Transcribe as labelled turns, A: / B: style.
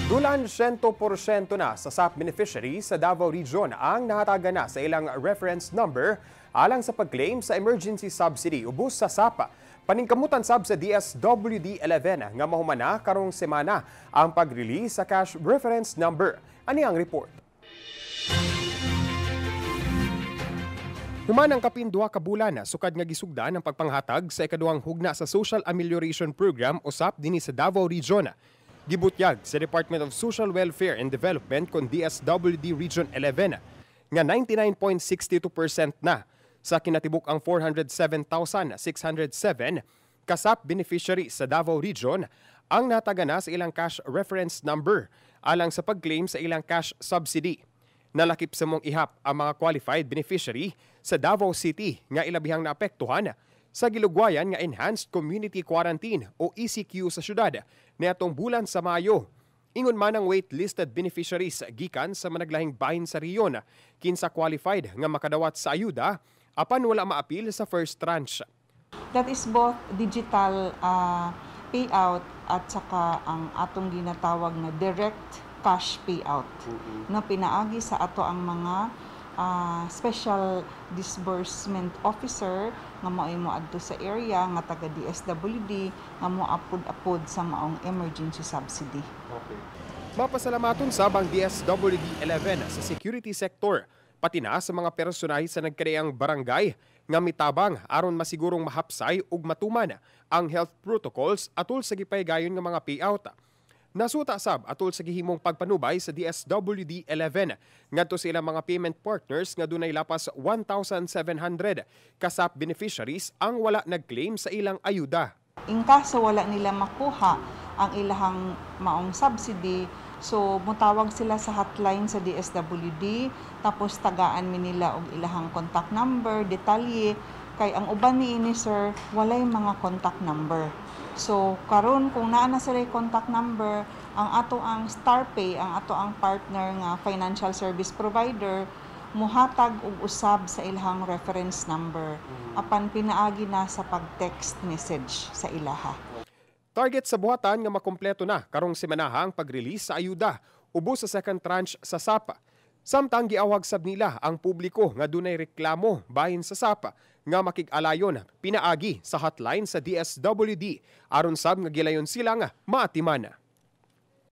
A: Dulan 100% na sa SAP beneficiary sa Davao Region ang nahatagan na sa ilang reference number alang sa pag-claim sa emergency subsidy ubos sa SAP. Paningkamutan sab sa DSWD-11 nga mahumana karong semana ang pag-release sa cash reference number. Ani ang report? Human ang kapindua ka bulan sukad nga gisugdan ang pagpanghatag sa ikaduhang hugna sa Social Amelioration Program o SAP dinhi sa Davao Region. Gibutyag sa Department of Social Welfare and Development kon DSWD Region 11 nga 99.62% na sa kinatibuk ang 407,607 kasap beneficiary sa Davao Region ang natagana sa ilang cash reference number alang sa pag-claim sa ilang cash subsidy. Nalakip sa mong ihap ang mga qualified beneficiary sa Davao City nga ilabihang naapektuhan sa gilugwayan nga Enhanced Community Quarantine o ECQ sa syudad niadtong bulan sa Mayo. Ingon man ang wait-listed beneficiaries gikan sa managlahing bahin sa riyon kinsa qualified nga makadawat sa ayuda apan wala maapil sa first tranche.
B: That is both digital payout at saka ang atong ginatawag na direct cash payout na pinaagi sa ato ang mga special disbursement officer nga mao'y moadto sa area nga taga DSWD nga moapod-apod sa maong emergency subsidy.
A: Okay. Mapasalamaton sab ang DSWD-11 sa security sector pati na sa mga personahe sa nagkadayang barangay nga mitabang aron masigurong mahapsay ug matuman ang health protocols atol sa gipaygayon nga mga payout. Nasuta sab atol sa gihimong pagpanubay sa DSWD-11 ngadto sa ilang mga payment partners nga dunay lapas 1,700 kasap beneficiaries ang wala nag-claim sa ilang ayuda.
B: In kaso wala nila makuha ang ilahang maong subsidy, so mutawag sila sa hotline sa DSWD tapos tagaan mi nila og ilahang contact number, detalye kay ang uban niini sir walay mga contact number. So karon kung naa na sila contact number, ang ato ang StarPay, ang ato ang partner nga financial service provider, muhatag og usab sa ilahang reference number apan pinaagi na sa pag-text message sa ilaha.
A: Target sa buhatan nga makompleto na karong semanaha ang pag-release sa ayuda ubos sa second tranche sa SAP. Samtang giawag sab nila ang publiko nga dunay reklamo bahin sa SAP nga makig-alayon pinaagi sa hotline sa DSWD aron sab nga gilayon sila nga maatiman.